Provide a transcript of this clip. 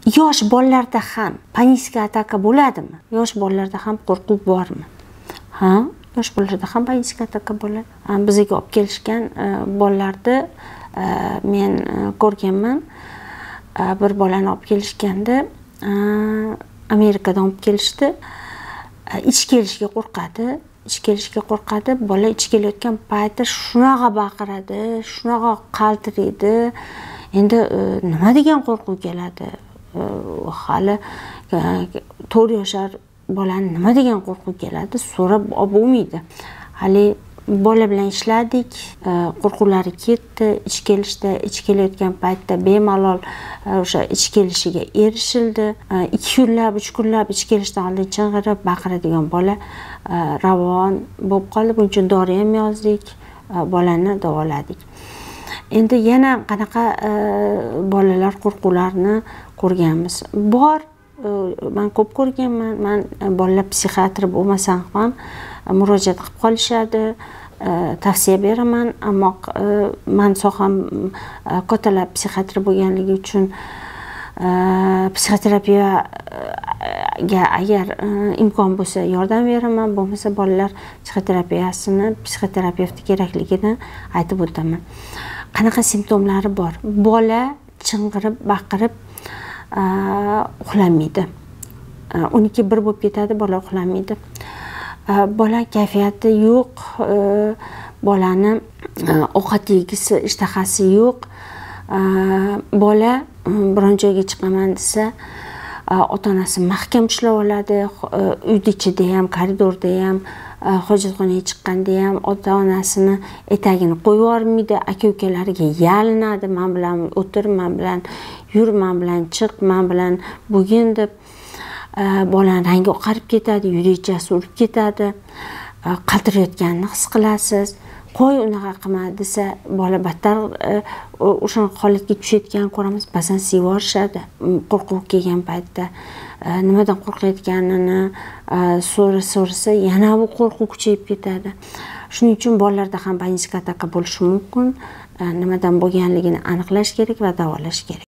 yosh bolalarda ham panikka ataka bo'ladimi? Yosh bolalarda ham qo'rquv bormi? Ha, yosh bolalarda ham panikka ataka bo'ladi. Bizga olib kelishgan bolalarda men ko'rganman. Bir bolani olib kelishganda Amerikadan olib kelishdi. Ichib kelishga qo'rqadi. Bola ichib kelayotgan paytda shunaqa baqiradi, shunaqa qaltiraydi. Endi nima degan qo'rquv keladi? Hali 4 yoshar bolani nima degan qo'rquv keladi? So'rab bo'lmaydi. Hali bola bilan ishladik, qo'rquvlari ketdi. Ichib kelayotgan paytda bemalol o'sha ichib kelishiga erishildi. 2 kunlab, 3 kunlab ichib kelishdan oldin ching'irib baqiradigan bola ravon bo'lib qoldi. Buning uchun dori ham yozdik, bolani davoladik. Endi yana qanaqa bolalar qo'rquvlarini ko'rganmiz. Bor, men ko'p ko'rganman. Men bolalar psixiatri bo'lmasam ham murojaat qilib qolishadi. Tavsiya beraman, ammo men soham kattalar psixiatri bo'lganligi uchun psixoterapiyaga agar imkon bo'lsa yordam beraman, bo'lmasa bolalar psixoterapiyasini psixoterapevt kerakligini aytib o'taman. Qanaqa simptomlari bor? Bola ching'irib, baqirib uxlamaydi. 12 bir bo'lib ketadi, bola uxlamaydi. Bola kayfiyati yo'q, bolani ovqat yegisi ishtahasi yo'q. Bola biron joyga chiqaman desa, ota-onasi mahkam ushlab oladi. Uyda ichida ham, koridorda ham, hojatxonaga chiqqanda ham ota-onasini etagini qo'yib yubormaydi. Aka-ukalariga yalinadi. Men bilan o'tir, men bilan yur, men bilan chiq, men bilan bo'lgin deb. Bolani rangi oqarib ketadi, yurakchasi urib ketadi. Qaltirayotganini his qilasiz. Qo'y unaqa qilma desa, bola battar o'sha holatga tushayotganini ko'ramiz. Ba'zan sevorishadi. Qo'rquv kelgan paytda nimadan qo'rqayotganini so'rasa, yana bu qo'rquv kuchayib ketadi. Shuning uchun bolalarda ham panikka ataka bo'lishi mumkin. Nimadan bo'lganligini aniqlash kerak va davolash kerak.